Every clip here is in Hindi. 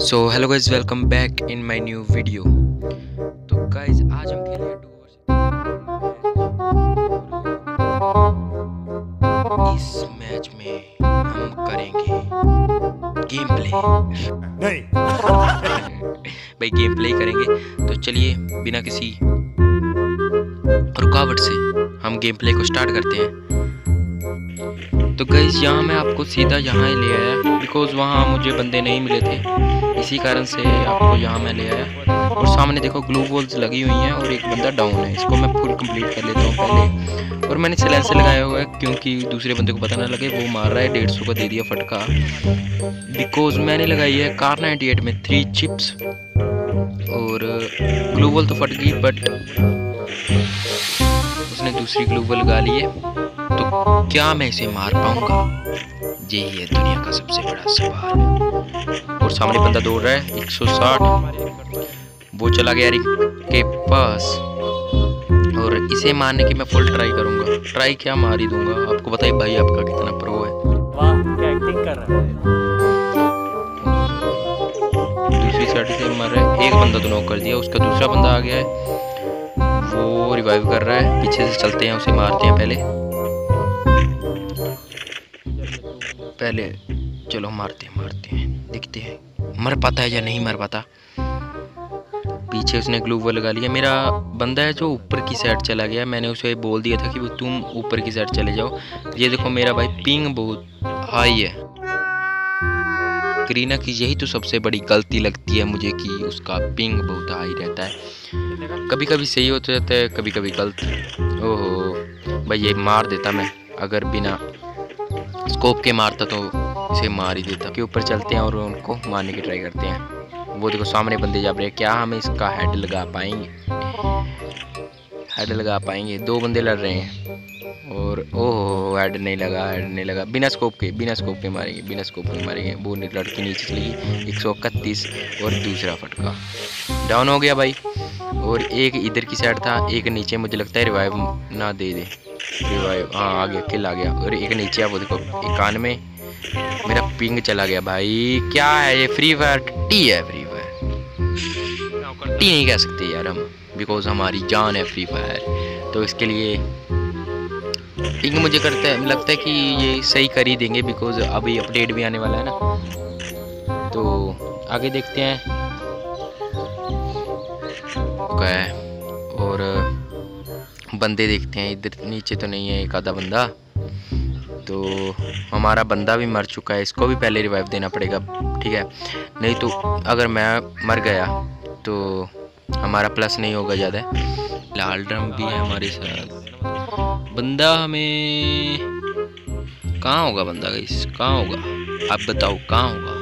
So hello guys, welcome back in my new video. तो गाइज आज हम खेल रहे हैं इस मैच में हम करेंगे गेम प्ले। नहीं भाई गेम प्ले करेंगे। तो चलिए बिना किसी रुकावट से हम गेम प्ले को स्टार्ट करते हैं। तो गाइज यहाँ मैं आपको सीधा यहाँ ही ले आया बिकॉज वहाँ मुझे बंदे नहीं मिले थे, इसी कारण से आपको यहाँ मैं ले आया। और सामने देखो ग्लू वॉल्स लगी हुई हैं और एक बंदा डाउन है, इसको मैं फुल कंप्लीट कर लेता हूँ पहले। और मैंने सिलेंसर लगाया हुआ है क्योंकि दूसरे बंदे को पता ना लगे, वो मार रहा है। 150 का दे दिया फटका बिकॉज मैंने लगाई है कार 98 में 3 चिप्स। और ग्लू वॉल तो फट गई बट उसने दूसरी ग्लू वॉल लगा ली है। तो क्या मैं इसे मार पाऊंगा, यही है दुनिया का सबसे बड़ा सवाल। और सामने बंदा दौड़ रहा है 160, वो चला गया रिक के पास। और इसे मारने की मैं फुल ट्राई करूंगा। ट्राई क्या, मार ही दूंगा। आपको बताइए भाई आपका कितना प्रो है। वाह क्या एक्टिंग कर रहा है। दूसरी साइड से मार रहा है, एक बंदा तो नॉक कर दिया, उसका दूसरा बंदा आ गया है, वो रिवाइव कर रहा है। पीछे से चलते हैं, उसे मारते हैं पहले चलो मारते हैं देखते हैं मर पाता है या नहीं मर पाता। पीछे उसने ग्लू वॉल लगा लिया। मेरा बंदा है जो ऊपर की साइड चला गया, मैंने उसे बोल दिया था कि वो तुम ऊपर की साइड चले जाओ। ये देखो मेरा भाई पिंग बहुत हाई है। करीना की यही तो सबसे बड़ी गलती लगती है मुझे कि उसका पिंग बहुत हाई रहता है। कभी कभी सही होता रहता है, कभी कभी गलत। ओहो भाई ये मार देता मैं, अगर बिना स्कोप के मारता तो इसे मार ही देता। के ऊपर चलते हैं और उनको मारने की ट्राई करते हैं। वो देखो सामने बंदे जा रहे हैं, क्या हम इसका हेड लगा पाएंगे? हेड लगा पाएंगे? 2 बंदे लड़ रहे हैं और ओह हेड नहीं लगा। बिना स्कोप के मारेंगे। वो लड़की नीचे चली गई 131 और दूसरा फटका डाउन हो गया भाई। और एक इधर की साइड था, एक नीचे, मुझे लगता है रिवाइव ना दे दे। रिवाइव हाँ आ गया, किल आ गया। और एक नीचे है, वो देखो 91। मेरा पिंग चला गया भाई। क्या है ये? फ्री फायर टी है। फ्री फायर टी नहीं कह सकते यार हम, बिकॉज हमारी जान है फ्री फायर। तो इसके लिए पिंग मुझे लगता है कि ये सही कर ही देंगे बिकॉज अभी अपडेट भी आने वाला है ना। तो आगे देखते हैं। और बंदे देखते हैं, इधर नीचे तो नहीं है एक आधा बंदा। तो हमारा बंदा भी मर चुका है, इसको भी पहले रिवाइव देना पड़ेगा, ठीक है? नहीं तो अगर मैं मर गया तो हमारा प्लस नहीं होगा ज़्यादा। लाल ड्रम भी है हमारे साथ। बंदा हमें कहाँ होगा? बंदा गाइस कहाँ होगा? आप बताओ कहाँ होगा?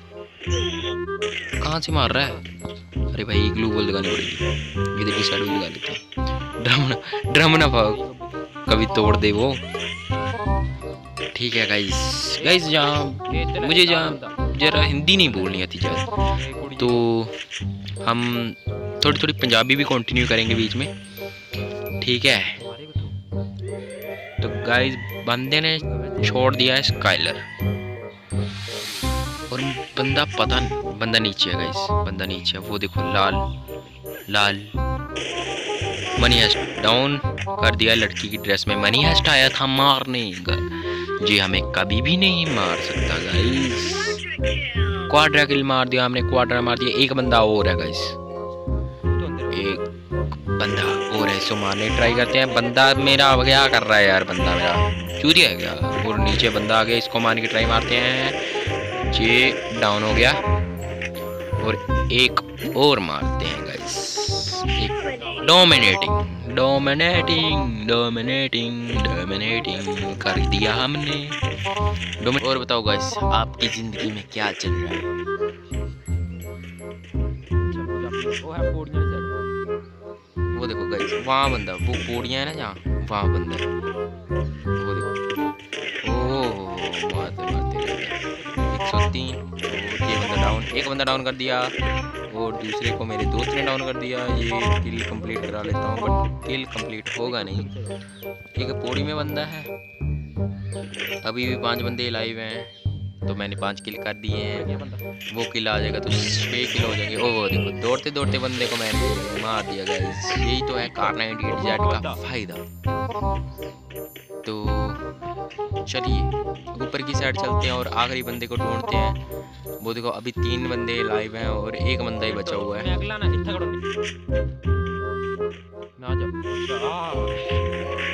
कहाँ से मार रहा है? अरे भाई ग्लू वॉल लगानी पड़ेगी, इधर की साइड भी लगा लेते हैं। ड्रम ना पाओ कभी तोड़ दे वो। ठीक है गाइस मुझे जहाँ जरा हिंदी नहीं बोलनी आती ज़्यादा, तो हम थोड़ी पंजाबी भी कंटिन्यू करेंगे बीच में, ठीक है? तो गाइस बंदे ने छोड़ दिया है स्काइलर और बंदा नीचे है गाइस, बंदा नीचे है। वो देखो लाल मनी हेस्ट डाउन कर दिया। लड़की की ड्रेस में मनी हेस्ट आया था मारने, जी हमें कभी भी नहीं मार सकता गाइस। क्वाड्रा किल मार दिया हमने, क्वाड्रा मार दिया। एक बंदा और है गाइस, एक बंदा और है, इसको मारने ट्राई करते हैं। बंदा मेरा क्या कर रहा है यार? बंदा मेरा चूतिया है क्या? और नीचे बंदा आ गया, इसको मारने की ट्राई मारते हैं। ये डाउन हो गया और एक और मारते हैं गाइस। एक डोमिनेटिंग कर दिया हमने। और बताओ गाइस आपकी जिंदगी में क्या चल रहा है? वो देखो गाइस वहाँ बंदा, वो पौड़ियाँ है ना जहाँ, वहाँ बंदा है। वो देखो ओह मारते 103। और ये बंदा डाउन, एक बंदा डाउन कर दिया और दूसरे को मेरे दोस्त ने डाउन कर दिया। ये किल कंप्लीट करा लेता हूँ बट किल कंप्लीट होगा नहीं। एक पौड़ी में बंदा है, अभी भी 5 बंदे लाइव हैं। तो मैंने 5 किल कर दिए हैं। ये बंदा वो किल आ जाएगा तो 6 किल हो जाएंगे। ओ वो देखो दौड़ते दौड़ते बंदे को मैंने मार दिया गाइस। यही तो है कार 98Z का फायदा। तो चलिए ऊपर की साइड चलते हैं और आखिरी बंदे को ढूंढते हैं। वो देखो अभी 3 बंदे लाइव हैं और एक बंदा ही बचा हुआ है। मैं अगला ना इतना करो मैं आ जा